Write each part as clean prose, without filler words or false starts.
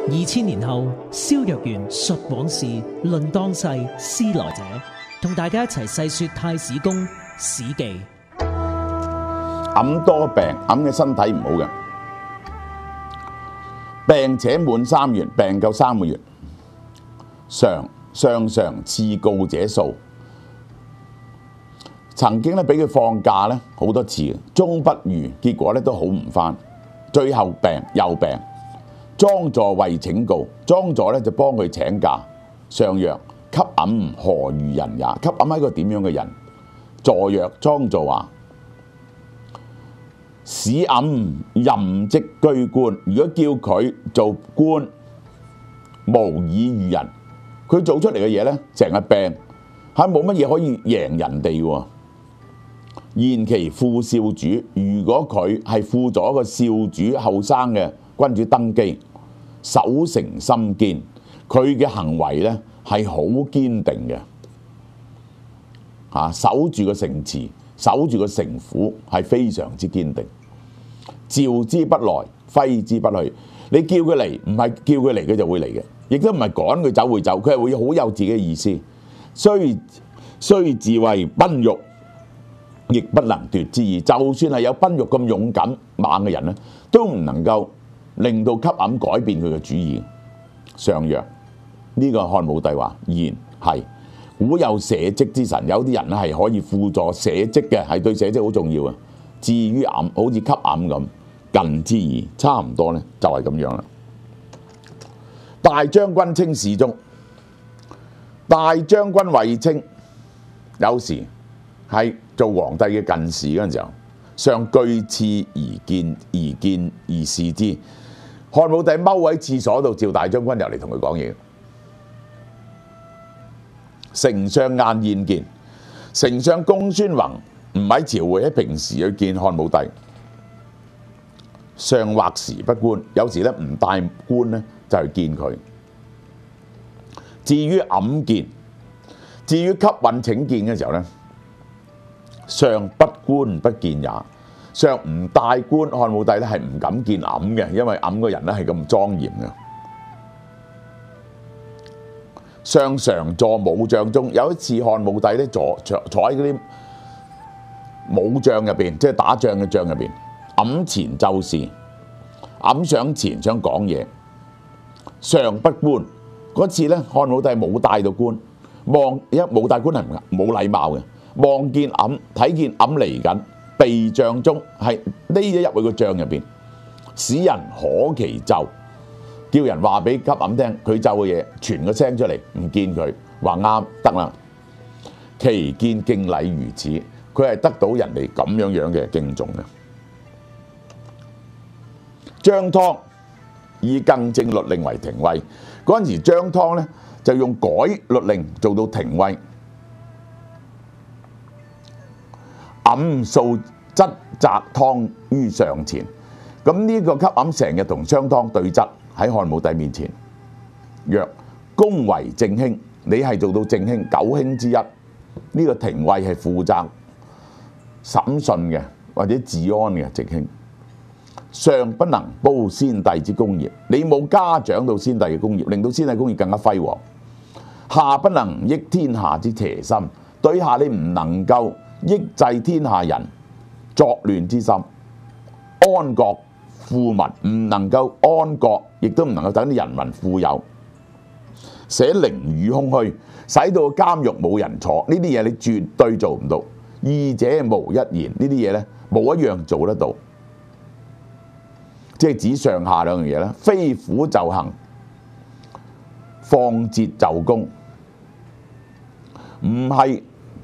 2000年後，蕭若元述往事，論當世，思來者，同大家一齊細說太史公史記。 揞多病，揞嘅身體唔好嘅，病且滿3月，病夠3個月，上賜告者數。曾經咧俾佢放假咧好多次，終不愈，結果咧都好唔返，最後又病。莊助為請告，莊助咧就幫佢請假。上曰：給揞何如人也？給揞係一個點樣嘅人？助曰：莊助話：使揞任職居官，如果叫佢做官，無以御人。佢做出嚟嘅嘢咧，成日病，係冇乜嘢可以贏人哋喎。現其副少主，如果佢係副咗一個少主後生嘅君主登基，守城心堅，佢嘅行為咧係好堅定嘅，守住個城池，守住個城府係非常之堅定。召之不來，揮之不去。你叫佢嚟，唔係叫佢嚟佢就會嚟嘅，亦都唔係趕佢走會走，佢係會好有自己嘅意思。雖自為賓玉，亦不能奪之意。就算係有賓玉咁勇敢猛嘅人咧，都唔能夠令到給揞改變佢嘅主意。上曰：呢個漢武帝話言係，古有社稷之臣，有啲人咧係可以輔助社稷嘅，係對社稷好重要啊。至於揞，好似給揞咁，近之矣，差唔多咧就係咁樣啦。大將軍稱侍中，大將軍衛青有時係做皇帝嘅近侍嗰陣時候，上據廁而視之。漢武帝踎喺廁所度，召大將軍入嚟同佢講嘢。丞相晏宴見，丞相公孫弘唔喺朝會，喺平時去見漢武帝。上或時不觀，有時咧唔帶官咧就去見佢。至於揞見，至於給允請見嘅時候咧，上不觀不見也。上唔帶官，漢武帝咧係唔敢見揞嘅，因為揞個人咧係咁莊嚴嘅。上常坐武將中，有一次漢武帝咧坐喺嗰啲武將入邊，即係打仗嘅將入邊，揞前奏事，揞上前想講嘢，上不觀。嗰次咧漢武帝冇帶到官，因為冇帶官係冇禮貌嘅，望見揞，睇見揞嚟緊，避將中係匿咗入去個帳入邊，使人可其奏，叫人話俾給揞聽，佢奏嘅嘢傳個聲出嚟，唔見佢，話啱得啦。其見敬禮如此，佢係得到人哋咁樣嘅敬重嘅。張湯以更正律令為廷尉，嗰陣時張湯咧就用改律令做到廷尉。揞素質責湯於上前，咁呢個給揞成日同商湯對質喺漢武帝面前，曰：公為正卿，你係做到正卿9卿之一，呢個廷尉係負責審訊嘅或者治安嘅直卿。上不能褒先帝之功業，你冇嘉獎到先帝嘅功業，令到先帝功業更加輝煌。下不能益天下之邪心，對下你唔能夠抑制天下人作亂之心，安國富民，唔能夠安國，亦都唔能夠等啲人民富有。捨陵宇空虛，使到監獄冇人坐，呢啲嘢你絕對做唔到。二者無一言，呢啲嘢咧冇一樣做得到。即係指上下兩樣嘢啦，非虎就行，放節就公，唔係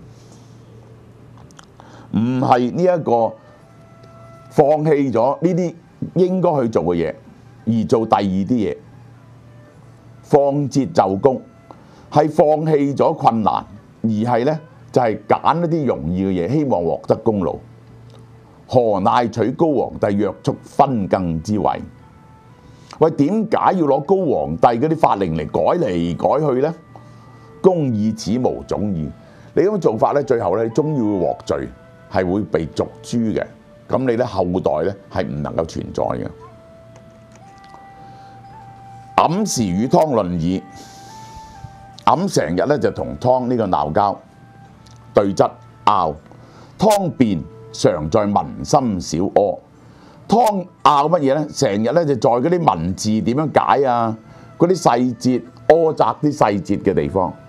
呢一個放棄咗呢啲應該去做嘅嘢，而做第二啲嘢。放節就公係放棄咗困難，而係咧就係揀一啲容易嘅嘢，希望獲得功勞。何乃取高皇帝約束分更之位？喂，點解要攞高皇帝嗰啲法令嚟改去呢？公以此無種矣。你咁樣做法咧，最後咧你終要獲罪，係會被逐誅嘅。咁你咧後代咧係唔能夠存在嘅。 揞時與湯論議，揞成日咧就同湯呢個鬧交對質拗，湯辯常在民心小柯。湯拗乜嘢咧？成日咧就在嗰啲文字點樣解啊，嗰啲細節柯責啲細節嘅地方。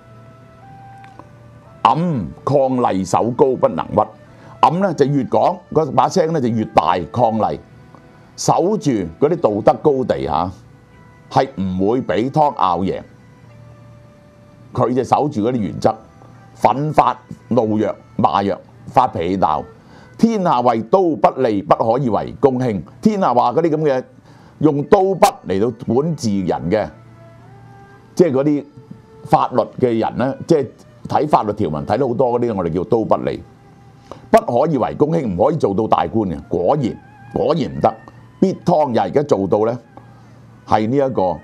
揞抗厲手高不能屈，揞咧就越講嗰把聲咧就越大抗厲，守住嗰啲道德高地嚇，係唔會俾湯拗贏。佢就守住嗰啲原則，奮發怒躍罵躍，發脾氣鬧。天下為刀不利，不可以為公卿。天下話嗰啲咁嘅用刀筆嚟到管治人嘅，即係嗰啲法律嘅人咧，即係睇法律條文睇到好多嗰啲，我哋叫刀不利，不可以為公卿，唔可以做到大官嘅。果然唔得，必湯又而家做到咧，係呢一個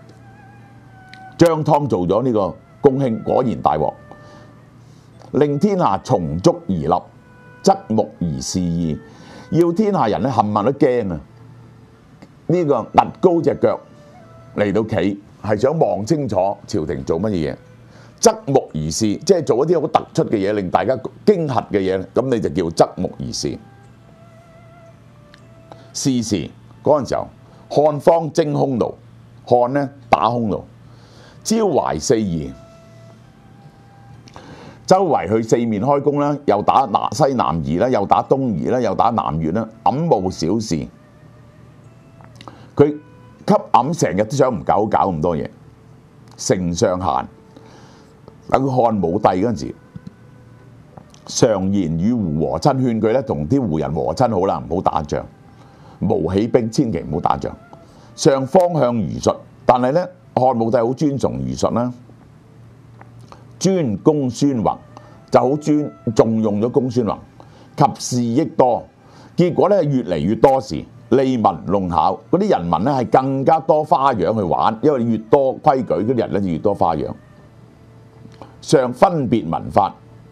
張湯做咗呢個公卿，果然大鑊，令天下從足而立，側目而視矣。要天下人咧冚唪唥都驚啊！呢個趌高隻腳嚟到企，係想望清楚朝廷做乜嘢，側目而視，即係做一啲好突出嘅嘢，令大家驚嚇嘅嘢，咁你就叫側目而視。是時嗰陣時候，漢方徵匈奴，漢呢打匈奴，招懷四夷，周圍去四面開弓啦，又打西南夷啦，又打東夷啦，又打南越啦，揞務小事。佢給揞成日都想唔搞咁多嘢。丞相閒，等佢漢武帝嗰陣時，常言與胡和親，勸佢咧同啲胡人和親好啦，唔好打仗，無起兵，千祈唔好打仗。上方向儒術，但係咧漢武帝好尊崇儒術啦，專公孫弘就好重用咗公孫弘，及事益多，結果咧越嚟越多事。利民弄巧，嗰啲人民咧係更加多花樣去玩，因為越多規矩，嗰啲人咧就越多花樣。上分別文法，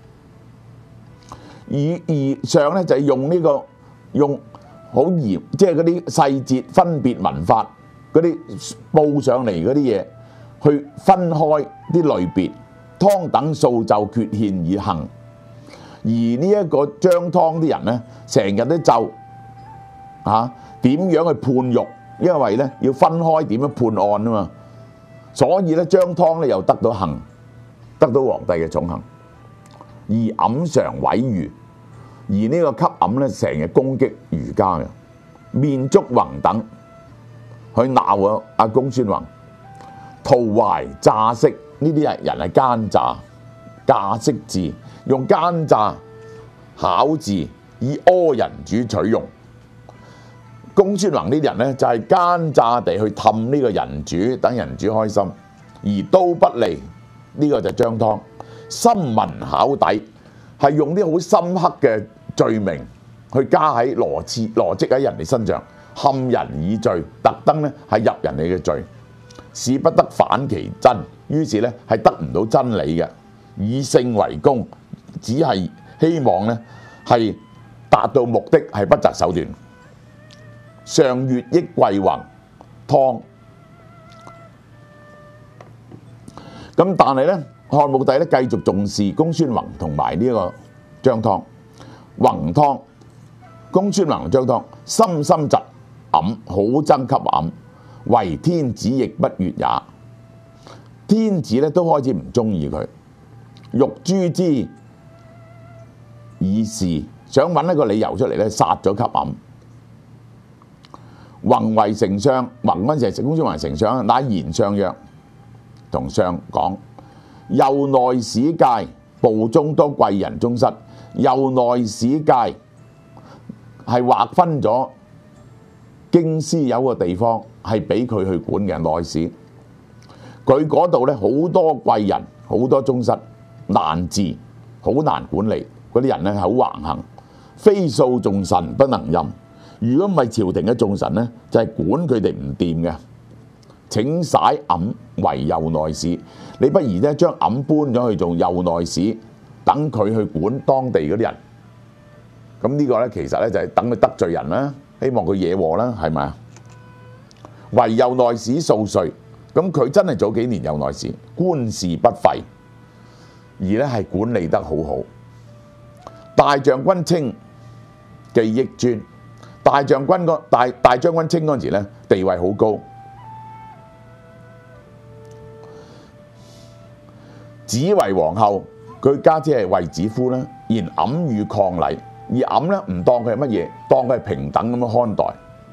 而上咧就係用好嚴，即係嗰啲細節分別文法，嗰啲報上嚟嗰啲嘢，去分開啲類別。湯等數奏決憲以行，而呢一個張湯啲人咧，成日都奏。點樣去判獄？因為咧要分開點樣判案啊嘛，所以咧張湯咧又得到幸，得到皇帝嘅寵幸。而揞常毀儒，而呢個給揞咧成日攻擊儒家嘅，面觸弘等去鬧阿公孫弘，圖懷詐飾，呢啲人係奸詐，詐飾字，用奸詐巧字以柯人主取用。公孫弘呢啲人咧就係奸詐地去氹呢個人主，等人主開心，而刀不利，呢個就張湯。深文巧底，係用啲好深刻嘅罪名去加喺羅織喺人哋身上，陷人以罪，特登咧係入人哋嘅罪，使不得反其真，於是咧係得唔到真理嘅，以勝為功，只係希望咧係達到目的，係不擇手段。上越益貴宏，湯。咁但係咧，漢武帝咧繼續重視公孫弘同埋呢個張湯。弘湯，公孫弘張湯，深深嫉揞，好憎給揞，為天子亦不悅也。天子咧都開始唔中意佢，欲誅之以事，想揾一個理由出嚟咧殺咗給揞。弘為丞相，弘嗰陣時公孫弘丞相，乃言相曰，同相講，右內史界，部中多貴人宗室。右內史界係劃分咗京師有個地方係俾佢去管嘅內史，佢嗰度咧好多貴人，好多宗室，難治，好難管理。嗰啲人咧好橫行，非數眾臣不能任。如果唔係朝廷嘅眾臣咧，就係管佢哋唔掂嘅。請徙揞為右內史，你不如咧將揞搬咗去做右內史，等佢去管當地嗰啲人。咁呢個咧其實咧就係等佢得罪人啦，希望佢惹禍啦，係咪啊？ 唯有內史數歲，咁佢真係早幾年有內史，官事不廢，而咧係管理得好好。大將軍稱記憶尊，大將軍稱嗰陣時咧地位好高。子為皇后，佢家姐係衛子夫啦，言黯與抗禮，而黯咧唔當佢係乜嘢，當佢係平等咁樣看待。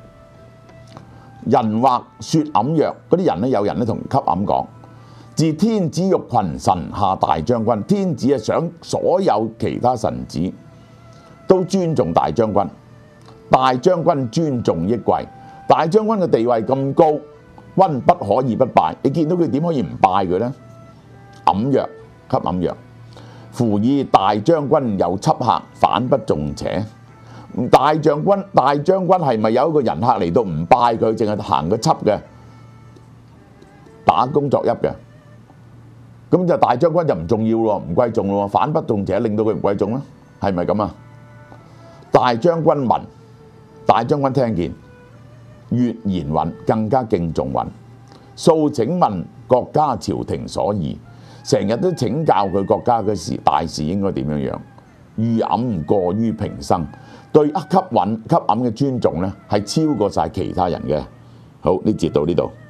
人或説黯曰，嗰啲人咧有人咧同給黯講，自天子欲群臣下大將軍，天子係想所有其他臣子都尊重大將軍，大將軍尊重益貴，大將軍嘅地位咁高，君不可以不拜。你見到佢點可以唔拜佢呢？黯曰，給黯曰：夫以大將軍有輯客，反不重且。大將軍係咪有一個人客嚟到唔拜佢，淨係行個輯嘅，打工作揖嘅？咁就大將軍就唔重要咯，唔貴重咯，反不重且，令到佢唔貴重啦，係咪咁啊？大將軍聞，大將軍聽見，悅言允，更加敬重允。素請問國家朝廷所宜，成日都請教佢國家嘅事大事應該點樣樣。遇黯過於平生，對給黯嘅尊重咧係超過晒其他人嘅。好，呢節到呢度。